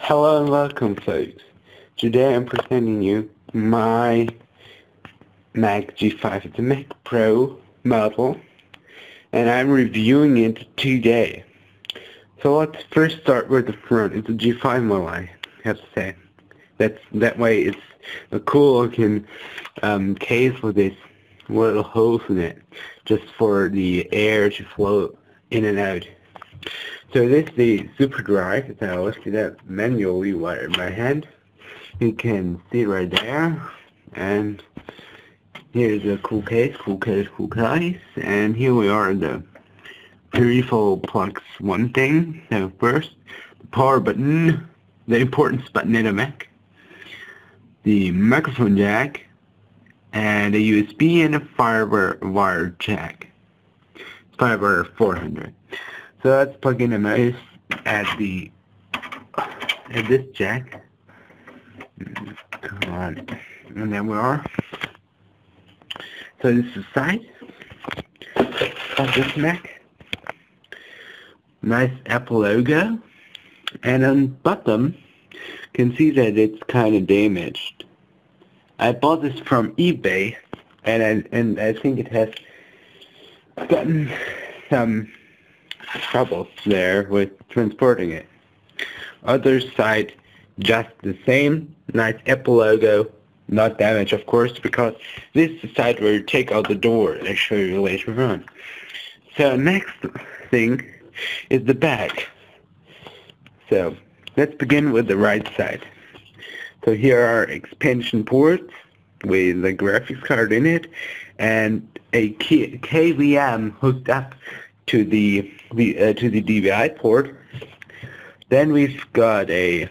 Hello and welcome, folks. Today I'm presenting you my Mac G5. It's a Mac Pro model, and I'm reviewing it today. So let's first start with the front. It's a G5 model, I have to say. That way it's a cool looking case with this little holes in it, just for the air to flow in and out. So this is the super drive that I lifted up manually with my hand. You can see right there. And here's a cool case. And here we are, the peripheral plugs one thing. So first, the power button, the importance button in a Mac. The microphone jack, and a USB and a firewire jack. Firewire 400. So let's plug in a mouse at this jack. Come on. And there we are. So this is the side of this Mac. Nice Apple logo. And on the bottom, you can see that it's kind of damaged. I bought this from eBay, and I think it has gotten some troubles there with transporting it. Other side, just the same, nice Apple logo, not damaged of course, because this is the side where you take out the door. I'll show you later on. So next thing is the back. So let's begin with the right side. So here are expansion ports with the graphics card in it, and a KVM hooked up to the DVI port. Then we've got a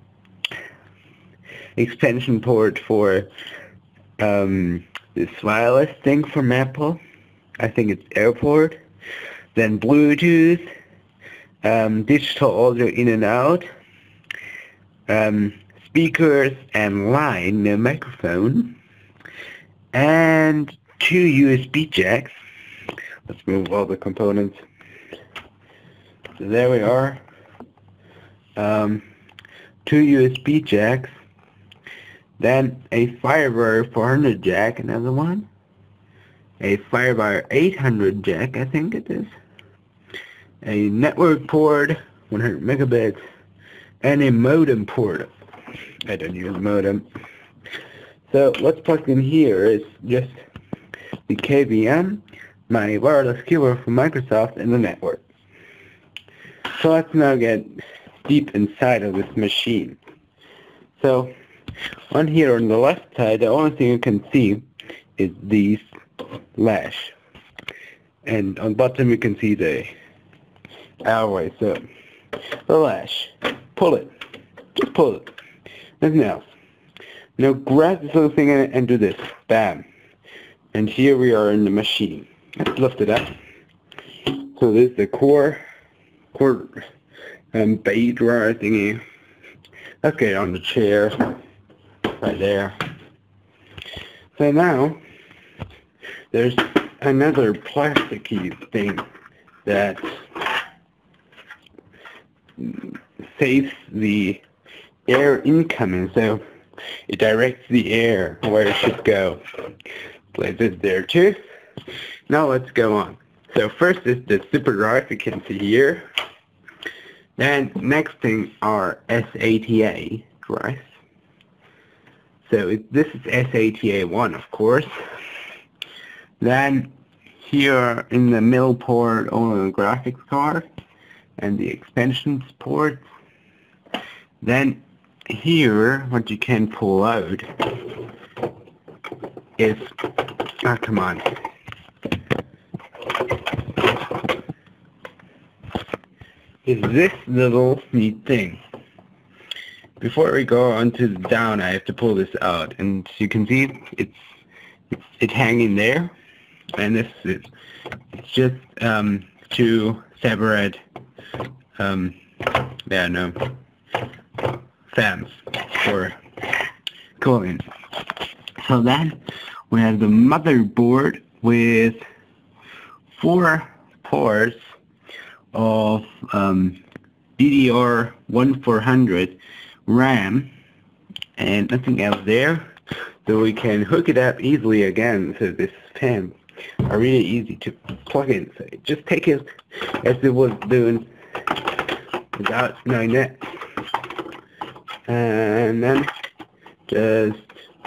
expansion port for this wireless thing from Apple. I think it's AirPort. Then Bluetooth, digital audio in and out, speakers and line, no microphone, and 2 USB jacks. Let's move all the components. So there we are. 2 USB jacks. Then a Firewire 400 jack, another one. A Firewire 800 jack, I think it is. A network port, 100 megabits. And a modem port. I don't use modem. So what's plugged in here is just the KVM, my wireless keyboard from Microsoft, and the network. So let's now get deep inside of this machine. So on here on the left side, the only thing you can see is the lash, and on bottom you can see the alloy. So the lash, pull it, just pull it, nothing else. Now grab this little thing and do this, bam, and here we are in the machine. Let's lift it up. So this is the core bay dryer thingy. Let's get it on the chair, right there. So now, there's another plasticky thing that saves the air incoming, so it directs the air where it should go. Place this there too. Now let's go on. So first is the super drive, you can see here. Then next thing are SATA drives. So this is SATA 1, of course. Then here in the middle port, only the graphics card and the expansion ports. Then here, what you can pull out is, come on. Is this little neat thing. Before we go on to the down, I have to pull this out, and you can see it's hanging there, and this is just 2 separate fans for cooling. So then we have the motherboard with 4 ports of DDR1400 RAM and nothing else there. So we can hook it up easily again. So this fans are really easy to plug in. So just take it as it was doing without knowing that. And then just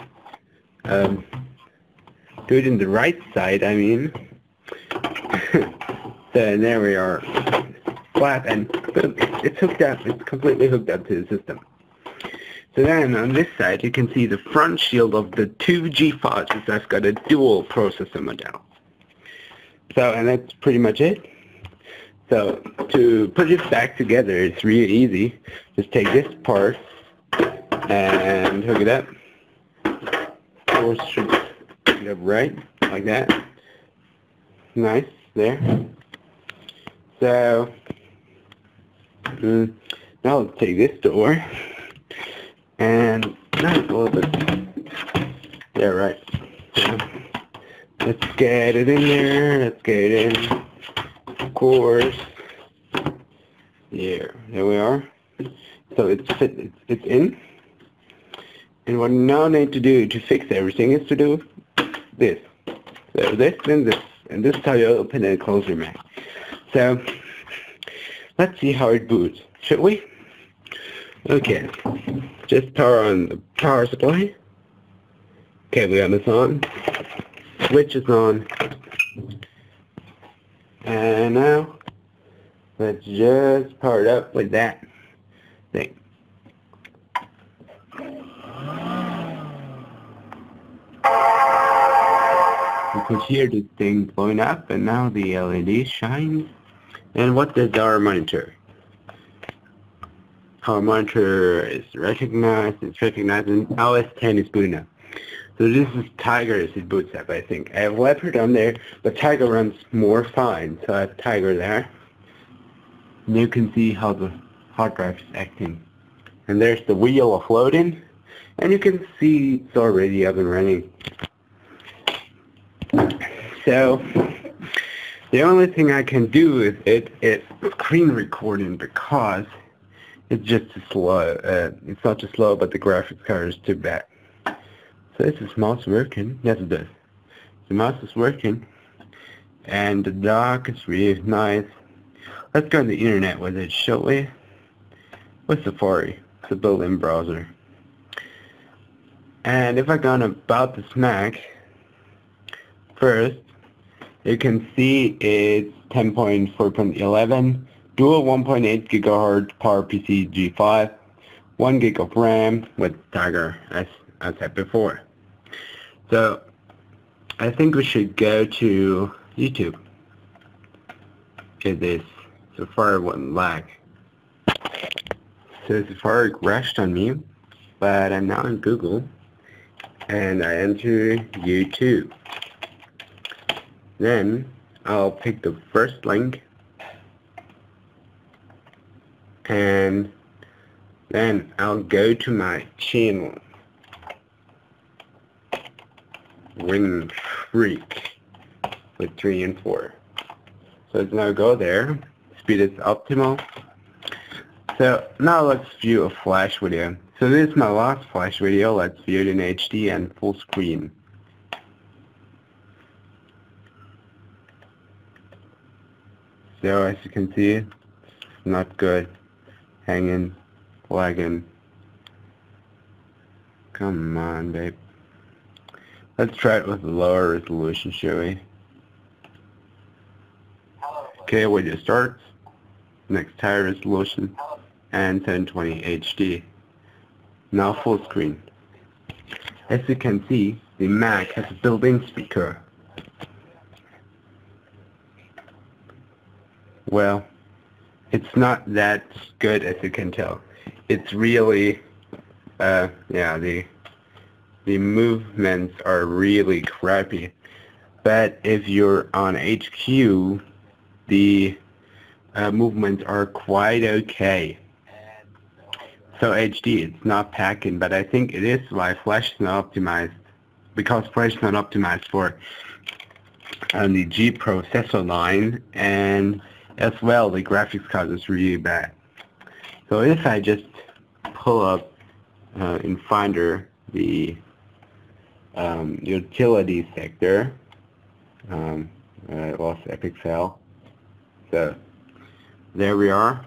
do it in the right side, I mean. So there we are. Flat and boom, it's hooked up. It's completely hooked up to the system. So then on this side you can see the front shield of the two G5s that's got a dual processor model. So, and that's pretty much it. So to put it back together, it's really easy. Just take this part and hook it up. Or should hook it up right, like that. Nice, there. So now let's take this door and now it's a little bit, yeah, right. So let's get it in there, let's get it in, of course. Yeah, there we are. So it's in. And what we now need to do to fix everything is to do this. So this and this. And this is how you open and close your Mac. So let's see how it boots, should we? Okay. Just power on the power supply. Okay, we got this on. Switch is on. And now let's just power it up with that thing. You could hear this thing blowing up, and now the LED shines. And what does our monitor? Our monitor is recognized, it's recognizing OS 10 is booting up. So this is Tiger as it boots up, I think. I have Leopard on there, but Tiger runs more fine, so I have Tiger there. And you can see how the hard drive is acting. And there's the wheel of loading, and you can see it's already up and running. So the only thing I can do with it is screen recording because it's just too slow. It's not too slow, but the graphics card is too bad. So is this mouse working? Yes, it does. The mouse is working, and the dock is really nice. Let's go on the internet with it, shall we? With Safari, it's a built-in browser. And if I go on about this Mac, first, you can see it's 10.4.11, dual 1.8 GHz PowerPC G5, 1 gig of RAM with Tiger, as I said before. So, I think we should go to YouTube. Okay, this Safari wouldn't lag. So Safari crashed on me, but I'm now in Google, and I enter YouTube. Then I'll pick the first link, and then I'll go to my channel, winfreak, with 3 and 4. So let's now go there. Speed is optimal. So now let's view a flash video. So this is my last flash video. Let's view it in HD and full screen. So as you can see, it's not good. Hanging, lagging. Come on, babe. Let's try it with a lower resolution, shall we? Okay, video starts. Next higher resolution and 720 HD. Now full screen. As you can see, the Mac has a built-in speaker. Well, it's not that good as you can tell. It's really, yeah, the movements are really crappy. But if you're on HQ, the movements are quite okay. So HD, it's not packing, but I think it is why Flash is not optimized, because Flash is not optimized for the G processor line, and as well the graphics card is really bad. So if I just pull up in Finder the utility sector, I lost Epic Cell. So there we are.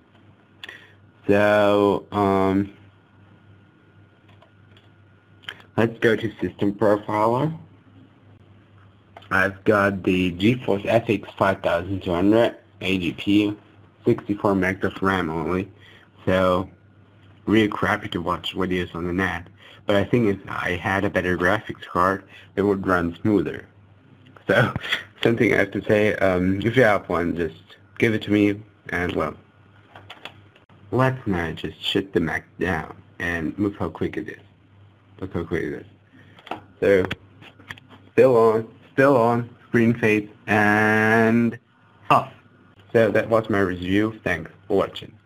So let's go to System Profiler. I've got the GeForce FX 5200 AGPU, 64 megs of RAM only. So really crappy to watch videos on the net. But I think if I had a better graphics card, it would run smoother. So something I have to say, if you have one, just give it to me, and well, let's now just shut the Mac down and look how quick it is. Look how quick it is. So still on, screen fade, and off. So that was my review. Thanks for watching.